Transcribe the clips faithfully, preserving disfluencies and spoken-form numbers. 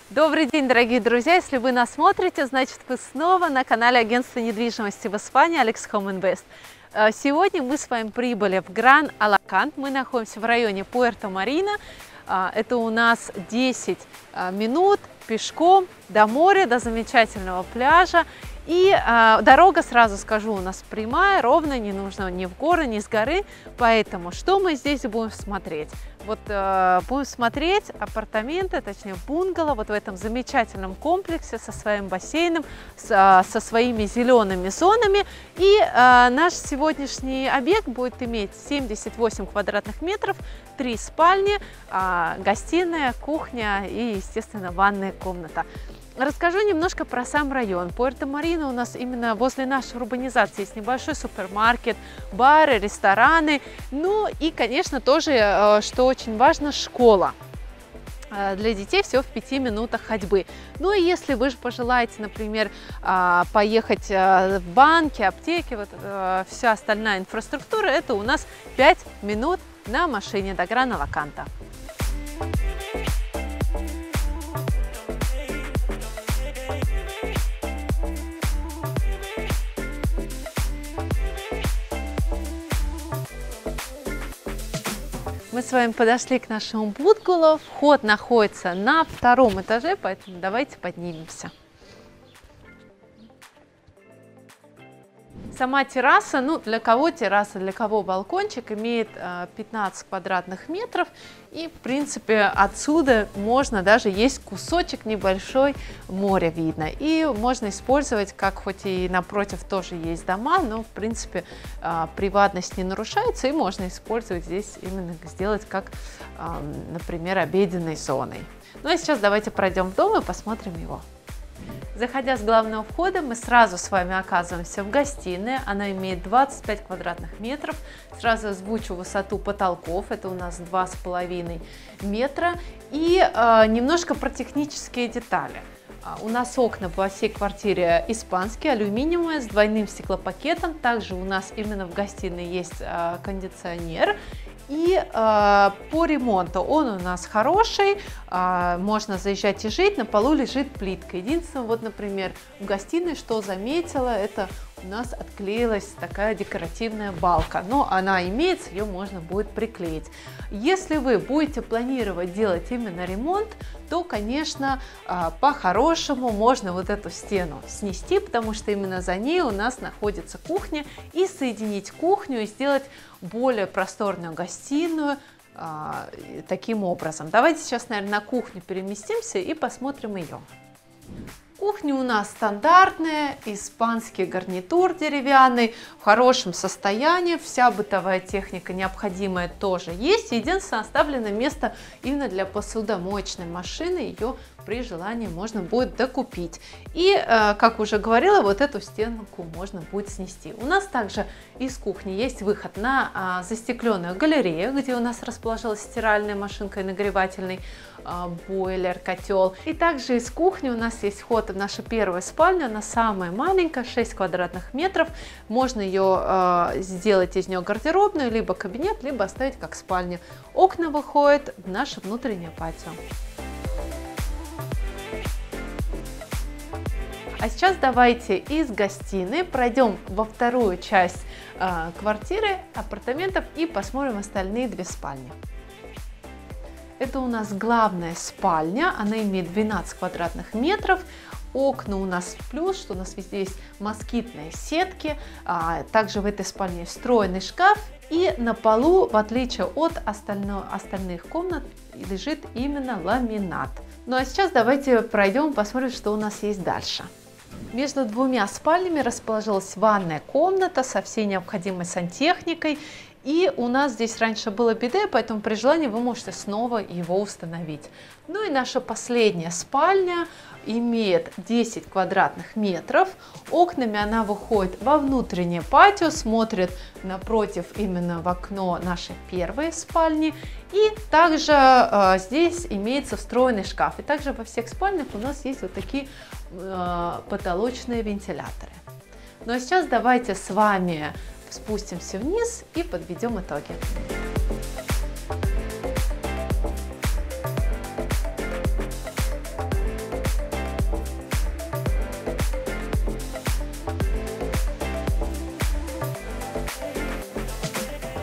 Добрый день, дорогие друзья! Если вы нас смотрите, значит вы снова на канале агентства недвижимости в Испании Alex Home Invest. Сегодня мы с вами прибыли в Гран-Алакант. Мы находимся в районе Пуэрто-Марина. Это у нас десять минут пешком до моря, до замечательного пляжа. И э, дорога, сразу скажу, у нас прямая, ровная, не нужно ни в горы, ни с горы. Поэтому что мы здесь будем смотреть? Вот э, будем смотреть апартаменты, точнее бунгало, вот в этом замечательном комплексе со своим бассейном, с, э, со своими зелеными зонами. И э, наш сегодняшний объект будет иметь семьдесят восемь квадратных метров, три спальни, э, гостиная, кухня и, естественно, ванная комната. Расскажу немножко про сам район. Пуэрто-Марина у нас именно возле нашей урбанизации есть небольшой супермаркет, бары, рестораны. Ну и, конечно, тоже, что очень важно, школа. Для детей все в пяти минутах ходьбы. Ну и если вы же пожелаете, например, поехать в банки, аптеки, вот вся остальная инфраструктура, это у нас пять минут на машине до Гран-Алаканта. Мы с вами подошли к нашему бунгало. Вход находится на втором этаже, поэтому давайте поднимемся. Сама терраса, ну для кого терраса, для кого балкончик, имеет пятнадцать квадратных метров. И в принципе отсюда можно даже, есть кусочек небольшой, моря видно. И можно использовать, как хоть и напротив тоже есть дома, но в принципе приватность не нарушается. И можно использовать здесь, именно сделать как, например, обеденной зоной. Ну а сейчас давайте пройдем в дом и посмотрим его. Заходя с главного входа, мы сразу с вами оказываемся в гостиной. Она имеет двадцать пять квадратных метров. Сразу озвучу высоту потолков. Это у нас два с половиной метра. И э, немножко про технические детали. У нас окна во всей квартире испанские, алюминиевые, с двойным стеклопакетом. Также у нас именно в гостиной есть э, кондиционер. И э, по ремонту он у нас хороший, э, можно заезжать и жить, на полу лежит плитка. Единственное, вот, например, в гостиной, что заметила, это у нас отклеилась такая декоративная балка, но она имеется, ее можно будет приклеить. Если вы будете планировать делать именно ремонт, то, конечно, по-хорошему можно вот эту стену снести, потому что именно за ней у нас находится кухня, и соединить кухню и сделать более просторную гостиную таким образом. Давайте сейчас, наверное, на кухню переместимся и посмотрим ее. Кухня у нас стандартная, испанский гарнитур деревянный, в хорошем состоянии, вся бытовая техника необходимая тоже есть. Единственное, оставлено место именно для посудомоечной машины, ее при желании можно будет докупить. И, как уже говорила, вот эту стенку можно будет снести. У нас также из кухни есть выход на застекленную галерею, где у нас расположилась стиральная машинка и нагревательный бойлер, котел. И также из кухни у нас есть вход в нашу первую спальню. Она самая маленькая, шесть квадратных метров. Можно ее э, сделать из нее гардеробную, либо кабинет, либо оставить как спальню. Окна выходят в наше внутреннее патио. А сейчас давайте из гостиной пройдем во вторую часть э, квартиры, апартаментов, и посмотрим остальные две спальни. Это у нас главная спальня, она имеет двенадцать квадратных метров. Окна у нас плюс, что у нас везде есть москитные сетки. А, также в этой спальне встроенный шкаф. И на полу, в отличие от остального, остальных комнат, лежит именно ламинат. Ну а сейчас давайте пройдем, посмотрим, что у нас есть дальше. Между двумя спальнями расположилась ванная комната со всей необходимой сантехникой. И у нас здесь раньше было биде, поэтому при желании вы можете снова его установить. Ну и наша последняя спальня имеет десять квадратных метров. Окнами она выходит во внутреннее патио, смотрит напротив именно в окно нашей первой спальни. И также э, здесь имеется встроенный шкаф. И также во всех спальнях у нас есть вот такие э, потолочные вентиляторы. Ну а сейчас давайте с вами спустимся вниз и подведем итоги.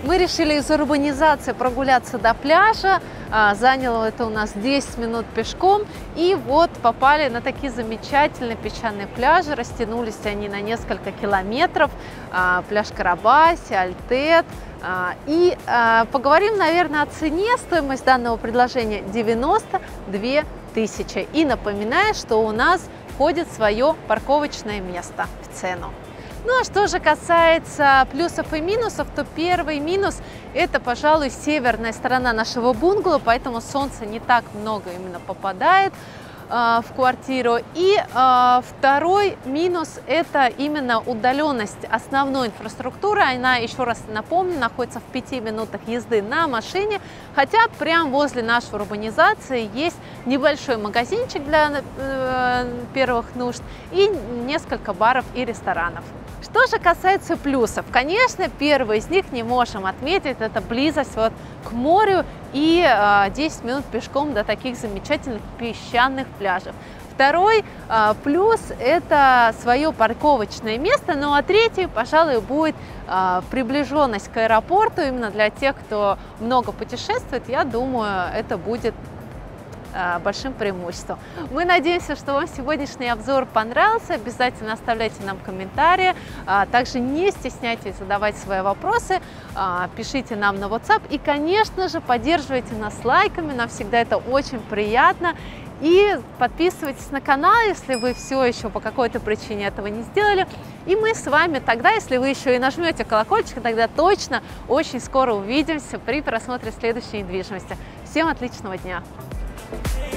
Мы решили из урбанизации прогуляться до пляжа. Заняло это у нас десять минут пешком. И вот попали на такие замечательные песчаные пляжи. Растянулись они на несколько километров. Пляж Карабаси, Альтет. И поговорим, наверное, о цене. Стоимость данного предложения девяносто две тысячи. И напоминаю, что у нас входит свое парковочное место в цену. Ну а что же касается плюсов и минусов, то первый минус – это, пожалуй, северная сторона нашего бунгало, поэтому солнца не так много именно попадает э, в квартиру. И э, второй минус – это именно удаленность основной инфраструктуры. Она, еще раз напомню, находится в пяти минутах езды на машине, хотя прямо возле нашей урбанизации есть небольшой магазинчик для э, первых нужд и несколько баров и ресторанов. Что же касается плюсов, конечно, первый из них не можем отметить, это близость вот к морю и э, десять минут пешком до таких замечательных песчаных пляжев. Второй э, плюс – это свое парковочное место, ну а третий, пожалуй, будет э, приближенность к аэропорту. Именно для тех, кто много путешествует, я думаю, это будет большим преимуществом. Мы надеемся, что вам сегодняшний обзор понравился. Обязательно оставляйте нам комментарии. Также не стесняйтесь задавать свои вопросы. Пишите нам на WhatsApp. И, конечно же, поддерживайте нас лайками. Нам всегда это очень приятно. И подписывайтесь на канал, если вы все еще по какой-то причине этого не сделали. И мы с вами тогда, если вы еще и нажмете колокольчик, тогда точно очень скоро увидимся при просмотре следующей недвижимости. Всем отличного дня! Hey.